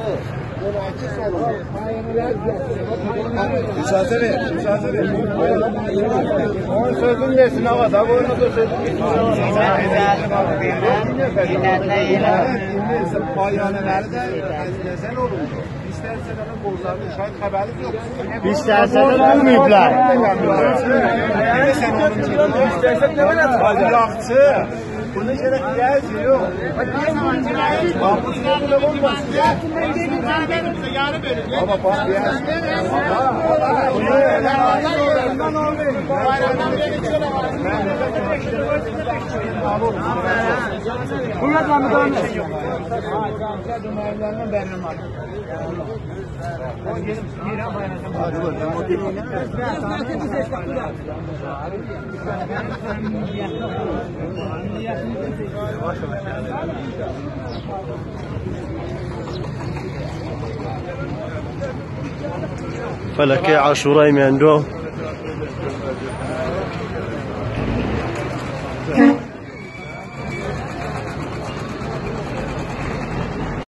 Müsaade ver, müsaade ver. Onun sözünü versin hava, da boyuna da sözünü versin. Payaneleri de nezel olurdu. İsterseler borçlarını şahit haberiniz yok. İsterseler olmayıblar. İstersen ne böyle atacak? Yakçı. Buna gerek yok. Yarı bölüm. Ama bak ya. Buna da mı dönüyor? فلكي عاشوراي من عنده